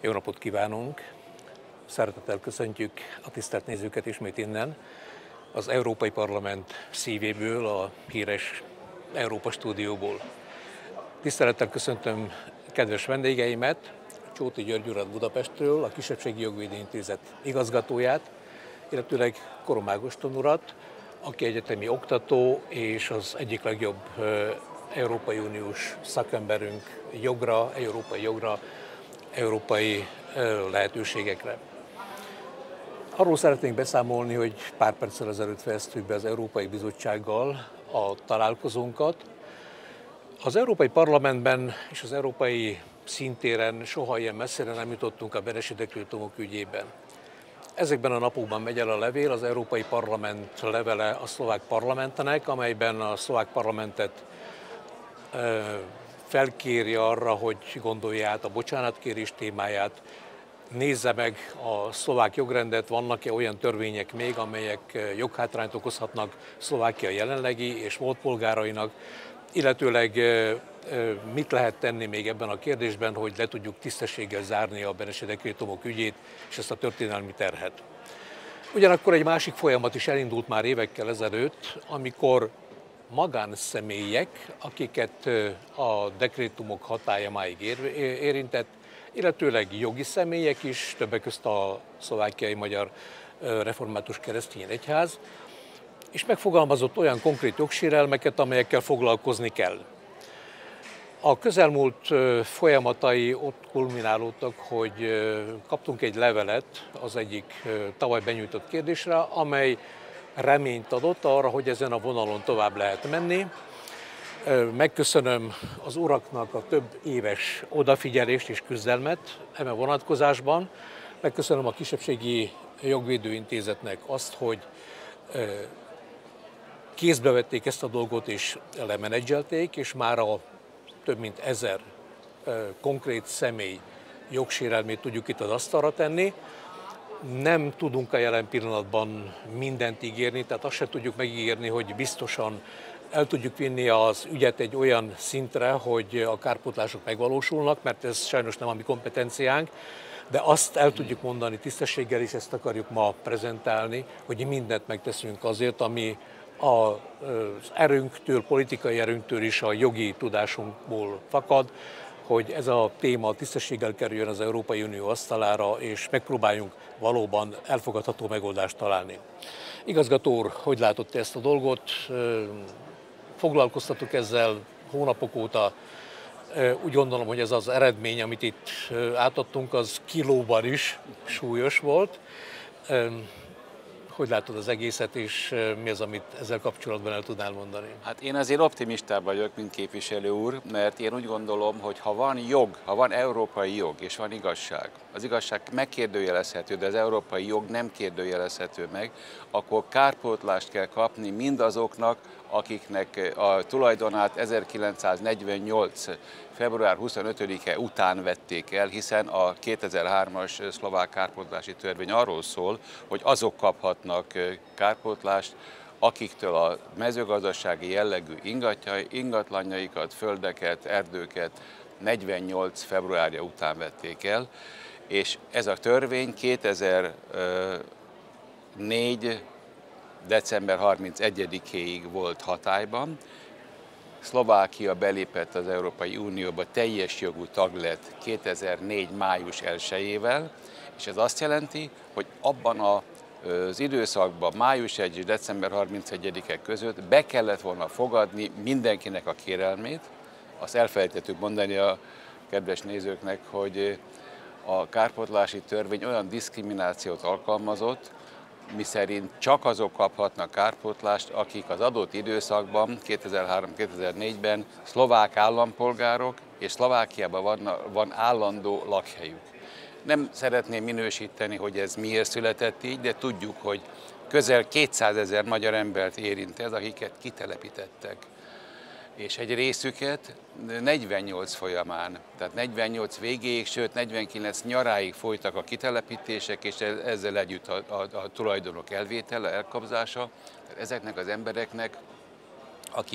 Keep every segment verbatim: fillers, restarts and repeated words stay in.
Jó napot kívánunk! Szeretettel köszöntjük a tisztelt nézőket ismét innen, az Európai Parlament szívéből, a híres Európa stúdióból. Tisztelettel köszöntöm kedves vendégeimet, Csóti György urat Budapestről, a Kisebbségi Jogvédő Intézet igazgatóját, illetőleg Korom Ágoston urat, aki egyetemi oktató és az egyik legjobb Európai Uniós szakemberünk jogra, európai jogra, európai lehetőségekre. Arról szeretnénk beszámolni, hogy pár perccel ezelőtt fejeztük be az Európai Bizottsággal a találkozónkat. Az Európai Parlamentben és az európai szintéren soha ilyen messzire nem jutottunk a Benesi dekrétumok ügyében. Ezekben a napokban megy el a levél, az Európai Parlament levele a szlovák parlamentnek, amelyben a szlovák parlamentet felkéri arra, hogy gondolja át a bocsánatkérés témáját, nézze meg a szlovák jogrendet, vannak-e olyan törvények még, amelyek joghátrányt okozhatnak Szlovákia jelenlegi és volt polgárainak, illetőleg mit lehet tenni még ebben a kérdésben, hogy le tudjuk tisztességgel zárni a Benesi dekrétumok ügyét és ezt a történelmi terhet. Ugyanakkor egy másik folyamat is elindult már évekkel ezelőtt, amikor magánszemélyek, akiket a dekrétumok hatálya máig érintett, illetőleg jogi személyek is, többek között a szlovákiai magyar református keresztény egyház, és megfogalmazott olyan konkrét jogsérelmeket, amelyekkel foglalkozni kell. A közelmúlt folyamatai ott kulminálódtak, hogy kaptunk egy levelet az egyik tavaly benyújtott kérdésre, amely reményt adott arra, hogy ezen a vonalon tovább lehet menni. Megköszönöm az uraknak a több éves odafigyelést és küzdelmet eme vonatkozásban. Megköszönöm a Kisebbségi Jogvédő Intézetnek azt, hogy kézbe vették ezt a dolgot és lemenedzselték, és már a több mint ezer konkrét személy jogsérelmét tudjuk itt az asztalra tenni. Nem tudunk a jelen pillanatban mindent ígérni, tehát azt se tudjuk megígérni, hogy biztosan el tudjuk vinni az ügyet egy olyan szintre, hogy a kárpótlások megvalósulnak, mert ez sajnos nem a mi kompetenciánk, de azt el tudjuk mondani tisztességgel, és ezt akarjuk ma prezentálni, hogy mindent megteszünk azért, ami az erőnktől, politikai erőnktől is a jogi tudásunkból fakad, hogy ez a téma tisztességgel kerüljön az Európai Unió asztalára, és megpróbáljunk valóban elfogadható megoldást találni. Igazgató úr, hogy látott ezt a dolgot? Foglalkoztatok ezzel hónapok óta. Úgy gondolom, hogy ez az eredmény, amit itt átadtunk, az kilóban is súlyos volt. Hogy látod az egészet, és mi az, amit ezzel kapcsolatban el tudnál mondani? Hát én azért optimistább vagyok, mint képviselő úr, mert én úgy gondolom, hogy ha van jog, ha van európai jog és van igazság, az igazság megkérdőjelezhető, de az európai jog nem kérdőjelezhető meg, akkor kárpótlást kell kapni mindazoknak, akiknek a tulajdonát ezerkilencszáznegyvennyolc. február huszonötödike után vették el, hiszen a kétezer-hármas szlovák kárpótlási törvény arról szól, hogy azok kaphatnak kárpótlást, akiktől a mezőgazdasági jellegű ingatlanjaikat, földeket, erdőket negyvennyolc. februárja után vették el, és ez a törvény kétezer-négy. december harmincegyedikéig volt hatályban. Szlovákia belépett az Európai Unióba, teljes jogú tag lett kétezer-négy. május elsejével, és ez azt jelenti, hogy abban az időszakban, május elseje és december harmincegyedike között be kellett volna fogadni mindenkinek a kérelmét. Azt elfelejtettük mondani a kedves nézőknek, hogy a kárpótlási törvény olyan diszkriminációt alkalmazott, miszerint csak azok kaphatnak kárpótlást, akik az adott időszakban, kétezer-három kétezer-négyben szlovák állampolgárok, és Szlovákiában van, van állandó lakhelyük. Nem szeretném minősíteni, hogy ez miért született így, de tudjuk, hogy közel kétszázezer magyar embert érint ez, akiket kitelepítettek. És egy részüket negyvennyolc folyamán, tehát negyvennyolc végéig, sőt negyvenkilenc nyaráig folytak a kitelepítések, és ezzel együtt a, a, a tulajdonok elvétele, elkobzása. Tehát ezeknek az embereknek, akik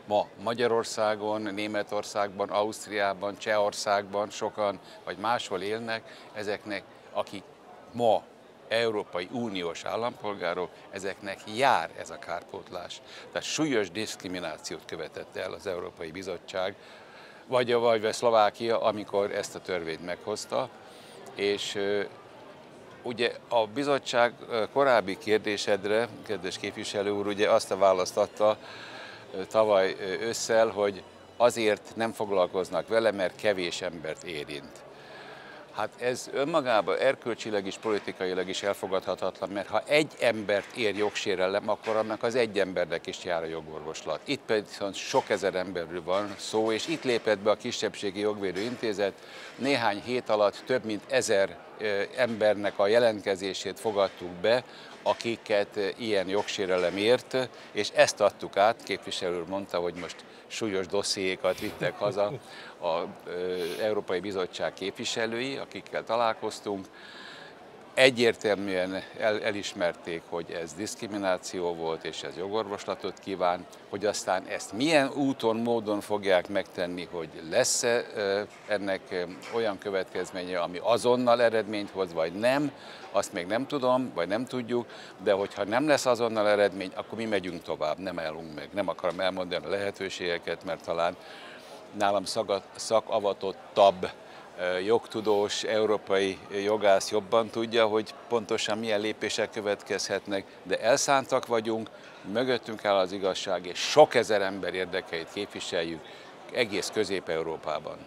Ma Magyarországon, Németországban, Ausztriában, Csehországban sokan, vagy máshol élnek, ezeknek, akik ma Európai Uniós állampolgárok, ezeknek jár ez a kárpótlás. Tehát súlyos diszkriminációt követett el az Európai Bizottság, vagy a, vagy a Szlovákia, amikor ezt a törvényt meghozta, és ugye a bizottság korábbi kérdésedre, kedves képviselő úr, ugye azt a választ adta tavaly ősszel, hogy azért nem foglalkoznak vele, mert kevés embert érint. Hát ez önmagában erkölcsileg és politikailag is elfogadhatatlan, mert ha egy embert ér jogsérelem, akkor annak az egy embernek is jár a jogorvoslat. Itt pedig sok ezer emberről van szó, és itt lépett be a Kisebbségi Jogvédő Intézet. Néhány hét alatt több mint ezer embernek a jelentkezését fogadtuk be, akiket ilyen jogsérelem ért, és ezt adtuk át, képviselő úr mondta, hogy most súlyos dossziékat vittek haza az Európai Bizottság képviselői, akikkel találkoztunk. Egyértelműen el, elismerték, hogy ez diszkrimináció volt, és ez jogorvoslatot kíván, hogy aztán ezt milyen úton, módon fogják megtenni, hogy lesz-e ennek olyan következménye, ami azonnal eredményt hoz, vagy nem, azt még nem tudom, vagy nem tudjuk, de hogyha nem lesz azonnal eredmény, akkor mi megyünk tovább, nem állunk meg. Nem akarom elmondani a lehetőségeket, mert talán nálam szakavatottabb jogtudós, európai jogász jobban tudja, hogy pontosan milyen lépések következhetnek, de elszántak vagyunk, mögöttünk áll az igazság, és sok ezer ember érdekeit képviseljük egész Közép-Európában.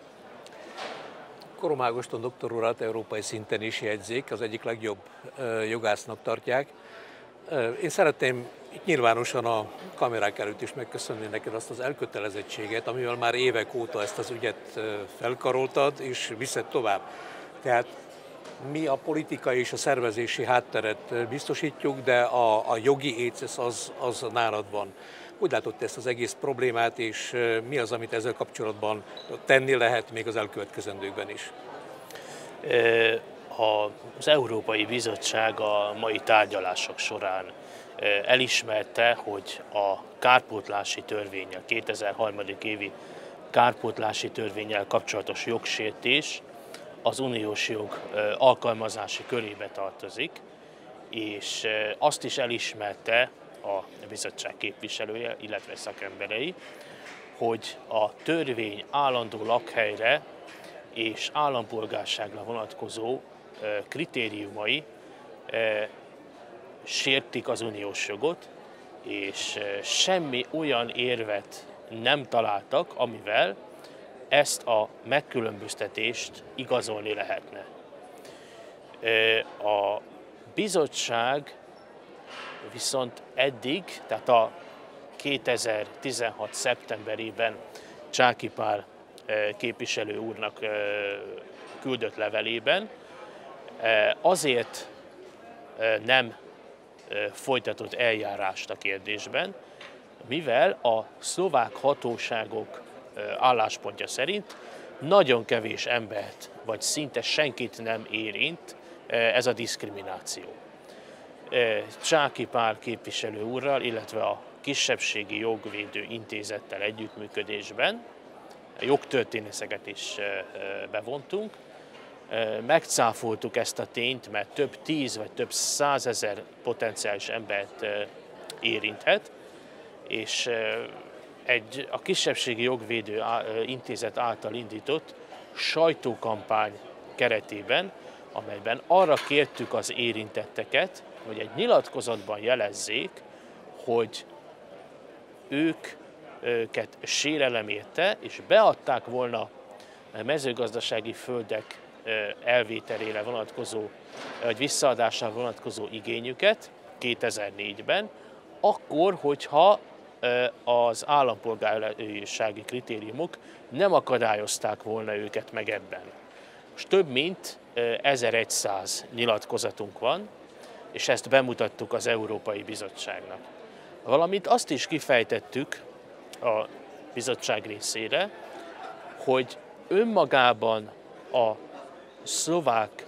Korom Ágoston doktor urat európai szinten is jegyzik, az egyik legjobb jogásznak tartják. Én szeretném itt nyilvánosan a kamerák előtt is megköszönni neked azt az elkötelezettséget, amivel már évek óta ezt az ügyet felkaroltad és viszed tovább. Tehát mi a politikai és a szervezési hátteret biztosítjuk, de a, a jogi écesz az, az nálad van. Hogy látod ezt az egész problémát, és mi az, amit ezzel kapcsolatban tenni lehet még az elkövetkezendőkben is? Az Európai Bizottság a mai tárgyalások során elismerte, hogy a kárpótlási törvénnyel, kétezer-három. évi kárpótlási törvénnyel kapcsolatos jogsértés az uniós jog alkalmazási körébe tartozik, és azt is elismerte a bizottság képviselője, illetve szakemberei, hogy a törvény állandó lakhelyre és állampolgárságra vonatkozó kritériumai sértik az uniós jogot, és semmi olyan érvet nem találtak, amivel ezt a megkülönböztetést igazolni lehetne. A bizottság viszont eddig, tehát a kétezer-tizenhat. szeptemberében Csáky Pál képviselő úrnak küldött levelében azért nem folytatott eljárást a kérdésben, mivel a szlovák hatóságok álláspontja szerint nagyon kevés embert, vagy szinte senkit nem érint ez a diszkrimináció. Csáky Pál képviselő úrral, illetve a Kisebbségi Jogvédő Intézettel együttműködésben jogtörténészeket is bevontunk. Megcáfoltuk ezt a tényt, mert több tíz vagy több százezer potenciális embert érinthet, és egy a Kisebbségi Jogvédő Intézet által indított sajtókampány keretében, amelyben arra kértük az érintetteket, hogy egy nyilatkozatban jelezzék, hogy őket sérelem érte, és beadták volna a mezőgazdasági földek elvételére vonatkozó, vagy visszaadására vonatkozó igényüket kétezer-négyben, akkor, hogyha az állampolgársági kritériumok nem akadályozták volna őket meg ebben. Most több mint ezerszáz nyilatkozatunk van, és ezt bemutattuk az Európai Bizottságnak. Valamint azt is kifejtettük a bizottság részére, hogy önmagában a szlovák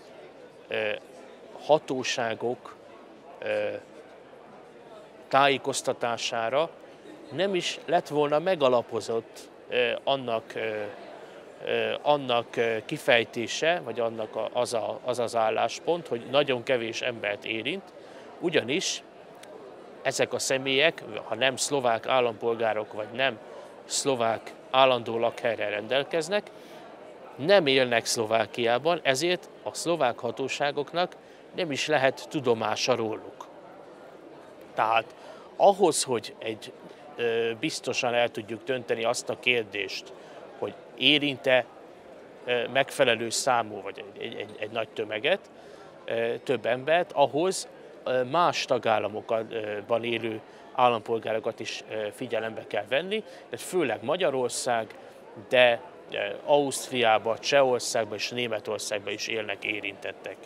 hatóságok tájékoztatására nem is lett volna megalapozott annak, annak kifejtése, vagy annak az, a, az az álláspont, hogy nagyon kevés embert érint, ugyanis ezek a személyek, ha nem szlovák állampolgárok, vagy nem szlovák állandó lakhelyre rendelkeznek, nem élnek Szlovákiában, ezért a szlovák hatóságoknak nem is lehet tudomása róluk. Tehát ahhoz, hogy egy biztosan el tudjuk dönteni azt a kérdést, hogy érinte megfelelő számú, vagy egy, egy, egy nagy tömeget, több embert, ahhoz más tagállamokban élő állampolgárokat is figyelembe kell venni, tehát főleg Magyarország, de Ausztriában, Csehországban és Németországban is élnek érintettek.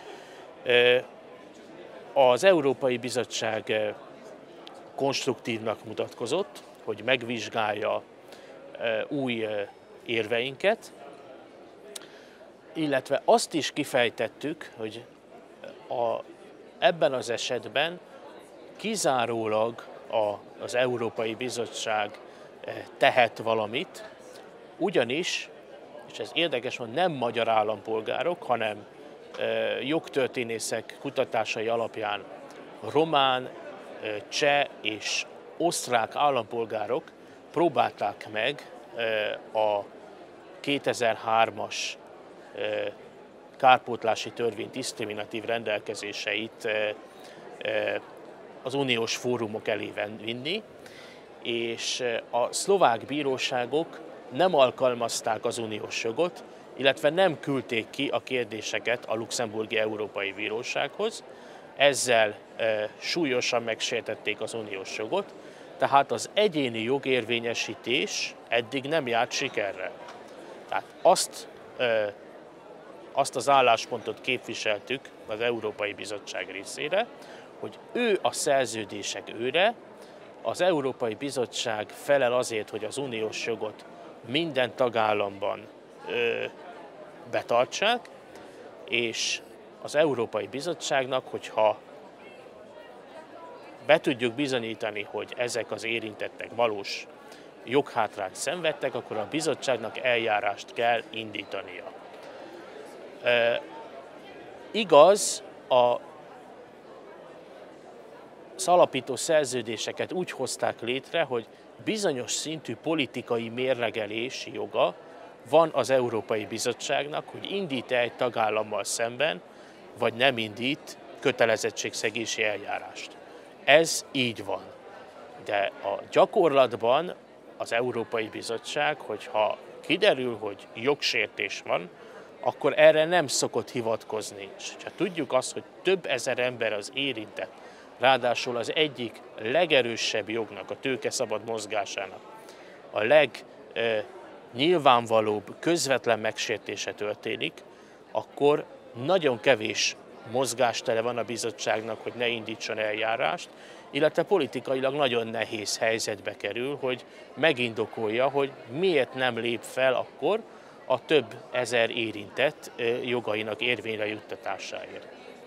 Az Európai Bizottság konstruktívnak mutatkozott, hogy megvizsgálja új érveinket, illetve azt is kifejtettük, hogy a, ebben az esetben kizárólag a, az Európai Bizottság tehet valamit, ugyanis, és ez érdekes, hogy nem magyar állampolgárok, hanem jogtörténészek kutatásai alapján román, cseh és osztrák állampolgárok próbálták meg a kétezer-hármas kárpótlási törvény diszkriminatív rendelkezéseit az uniós fórumok elé vinni, és a szlovák bíróságok nem alkalmazták az uniós jogot, illetve nem küldték ki a kérdéseket a Luxemburgi Európai Bírósághoz, ezzel e, súlyosan megsértették az uniós jogot, tehát az egyéni jogérvényesítés eddig nem járt sikerrel. Tehát azt, e, azt az álláspontot képviseltük az Európai Bizottság részére, hogy ő a szerződések őre, az Európai Bizottság felel azért, hogy az uniós jogot minden tagállamban ö, betartsák, és az Európai Bizottságnak, hogyha be tudjuk bizonyítani, hogy ezek az érintettek valós joghátrányt szenvedtek, akkor a bizottságnak eljárást kell indítania. E, igaz, a az alapító szerződéseket úgy hozták létre, hogy bizonyos szintű politikai mérlegelési joga van az Európai Bizottságnak, hogy indít-e egy tagállammal szemben, vagy nem indít kötelezettségszegési eljárást. Ez így van. De a gyakorlatban az Európai Bizottság, hogyha kiderül, hogy jogsértés van, akkor erre nem szokott hivatkozni. És ha tudjuk azt, hogy több ezer ember az érintett, ráadásul az egyik legerősebb jognak, a tőke szabad mozgásának a legnyilvánvalóbb közvetlen megsértése történik, akkor nagyon kevés mozgástere van a bizottságnak, hogy ne indítson eljárást, illetve politikailag nagyon nehéz helyzetbe kerül, hogy megindokolja, hogy miért nem lép fel akkor a több ezer érintett jogainak érvényre juttatásáért.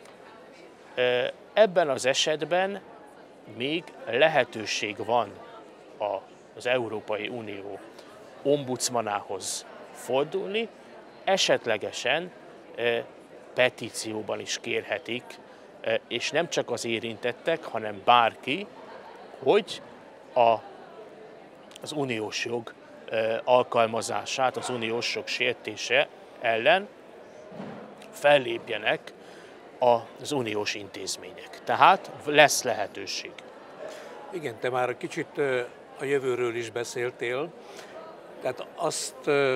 Ebben az esetben még lehetőség van az Európai Unió ombudsmanához fordulni, esetlegesen petícióban is kérhetik, és nem csak az érintettek, hanem bárki, hogy a, az uniós jog alkalmazását, az uniós jog sértése ellen fellépjenek az uniós intézmények. Tehát lesz lehetőség. Igen, te már kicsit a jövőről is beszéltél, tehát azt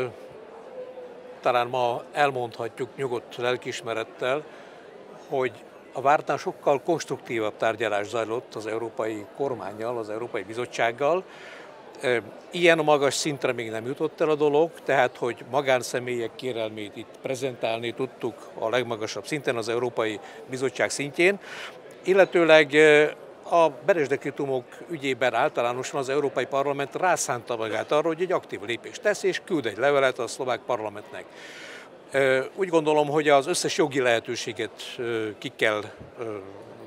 talán ma elmondhatjuk nyugodt lelkiismerettel, hogy a vártnál sokkal konstruktívabb tárgyalás zajlott az európai kormánnyal, az Európai Bizottsággal. Ilyen magas szintre még nem jutott el a dolog, tehát hogy magánszemélyek kérelmét itt prezentálni tudtuk a legmagasabb szinten, az Európai Bizottság szintjén, illetőleg a Benes dekrétumok ügyében általánosan az Európai Parlament rászánta magát arra, hogy egy aktív lépést tesz, és küld egy levelet a szlovák parlamentnek. Úgy gondolom, hogy az összes jogi lehetőséget ki kell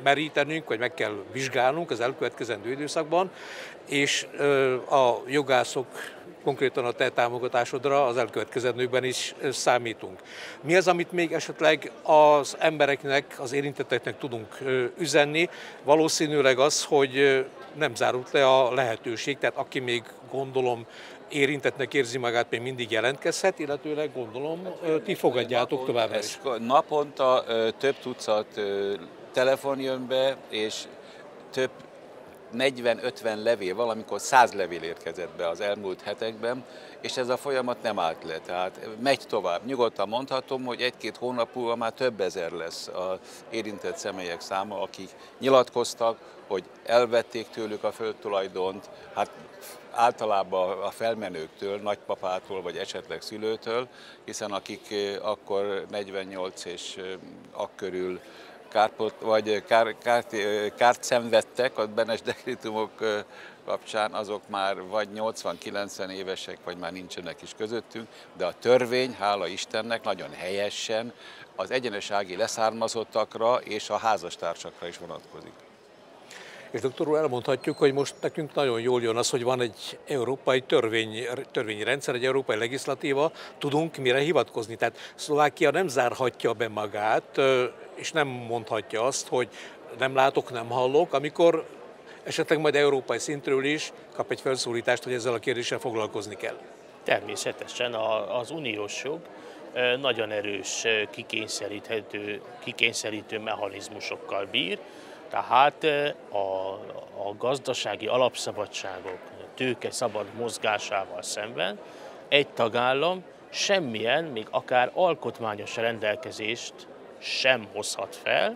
merítenünk, vagy meg kell vizsgálnunk az elkövetkezendő időszakban, és a jogászok, konkrétan a te támogatásodra az elkövetkezendőkben is számítunk. Mi az, amit még esetleg az embereknek, az érintetteknek tudunk üzenni? Valószínűleg az, hogy nem zárult le a lehetőség, tehát aki még gondolom érintettnek érzi magát, még mindig jelentkezhet, illetőleg gondolom ti fogadjátok továbbra is. Naponta több tucat telefon jön be, és több negyven-ötven levél, valamikor száz levél érkezett be az elmúlt hetekben, és ez a folyamat nem állt le, tehát megy tovább. Nyugodtan mondhatom, hogy egy-két hónap múlva már több ezer lesz az érintett személyek száma, akik nyilatkoztak, hogy elvették tőlük a földtulajdont, hát általában a felmenőktől, nagypapától vagy esetleg szülőtől, hiszen akik akkor negyvennyolc és akkörül kárpot, vagy kár, kárt, kárt szenvedtek a Benes dekrétumok kapcsán, azok már vagy nyolcvan-kilencven évesek, vagy már nincsenek is közöttünk, de a törvény, hála Istennek, nagyon helyesen az egyenesági leszármazottakra és a házastársakra is vonatkozik. És doktor úr, elmondhatjuk, hogy most nekünk nagyon jól jön az, hogy van egy európai törvény, törvényi rendszer, egy európai legislatíva, tudunk mire hivatkozni. Tehát Szlovákia nem zárhatja be magát, és nem mondhatja azt, hogy nem látok, nem hallok, amikor esetleg majd európai szintről is kap egy felszólítást, hogy ezzel a kérdéssel foglalkozni kell. Természetesen az uniós jog nagyon erős kikényszeríthető, kikényszerítő mechanizmusokkal bír, tehát a, a gazdasági alapszabadságok, a tőke szabad mozgásával szemben egy tagállam semmilyen, még akár alkotmányos rendelkezést sem hozhat fel,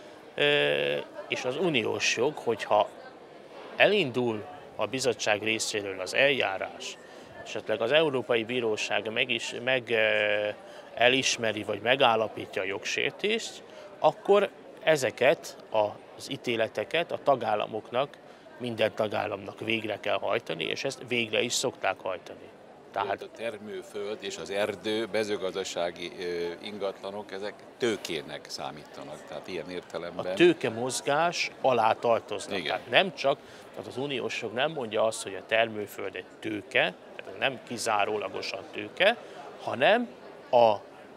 és az uniós jog, hogyha elindul a bizottság részéről az eljárás, esetleg az Európai Bíróság meg is meg elismeri vagy megállapítja a jogsértést, akkor ezeket az ítéleteket a tagállamoknak, minden tagállamnak végre kell hajtani, és ezt végre is szokták hajtani. Tehát a termőföld és az erdő, mezőgazdasági ingatlanok, ezek tőkének számítanak, tehát ilyen értelemben. A tőke mozgás alá tartoznak. Igen. Tehát nem csak, tehát az uniós jog nem mondja azt, hogy a termőföld egy tőke, tehát nem kizárólagosan tőke, hanem a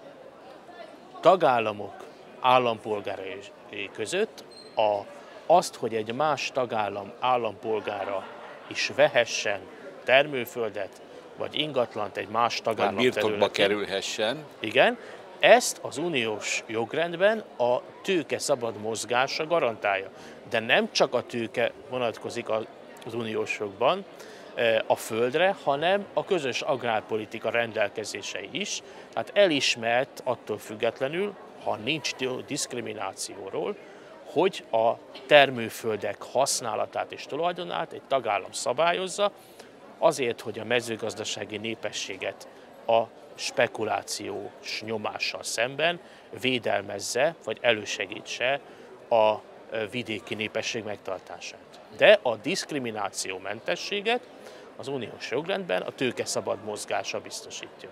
tagállamok állampolgárai között a, azt, hogy egy más tagállam állampolgára is vehessen termőföldet, vagy ingatlant egy más tagállam vagy birtokba területén. kerülhessen. Igen, ezt az uniós jogrendben a tőke szabad mozgása garantálja. De nem csak a tőke vonatkozik az uniós jogban a földre, hanem a közös agrárpolitika rendelkezései is. Tehát elismert attól függetlenül, ha nincs diszkriminációról, hogy a termőföldek használatát és tulajdonát egy tagállam szabályozza, azért, hogy a mezőgazdasági népességet a spekulációs nyomással szemben védelmezze, vagy elősegítse a vidéki népesség megtartását. De a diszkriminációmentességet az uniós jogrendben a tőke szabad mozgása biztosítja.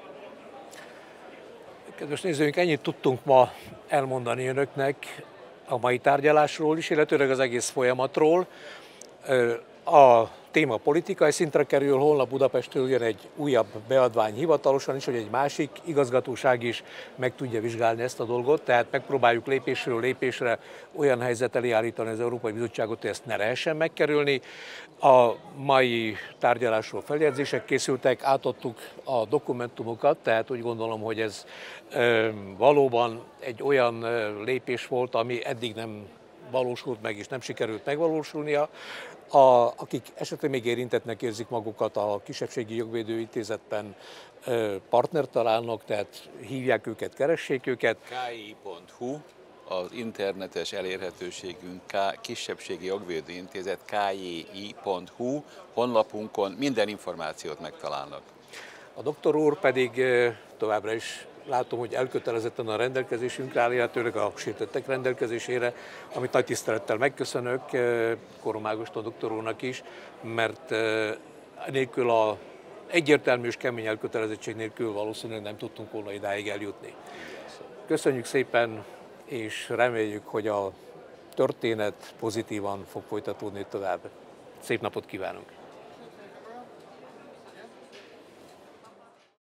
Kedves nézőink, ennyit tudtunk ma elmondani önöknek a mai tárgyalásról is, illetőleg az egész folyamatról. A téma politikai szintre kerül, holnap Budapestről jön egy újabb beadvány hivatalosan is, hogy egy másik igazgatóság is meg tudja vizsgálni ezt a dolgot, tehát megpróbáljuk lépésről lépésre olyan helyzet elé állítani az Európai Bizottságot, hogy ezt ne lehessen megkerülni. A mai tárgyalásról feljegyzések készültek, átadtuk a dokumentumokat, tehát úgy gondolom, hogy ez valóban egy olyan lépés volt, ami eddig nem valósult meg, és nem sikerült megvalósulnia. A, akik esetleg még érintettnek érzik magukat, a Kisebbségi Jogvédő Intézetben partnert találnak, tehát hívják őket, keressék őket. ki pont hu az internetes elérhetőségünk, Kisebbségi Jogvédő Intézet, ki pont hu honlapunkon minden információt megtalálnak. A doktor úr pedig továbbra is látom, hogy elkötelezetten a rendelkezésünkre áll, illetőleg a sértettek rendelkezésére, amit nagy tisztelettel megköszönök Korom Ágoston doktor úrnak is, mert nélkül a egyértelmű és kemény elkötelezettség nélkül valószínűleg nem tudtunk volna idáig eljutni. Köszönjük szépen, és reméljük, hogy a történet pozitívan fog folytatódni tovább. Szép napot kívánunk!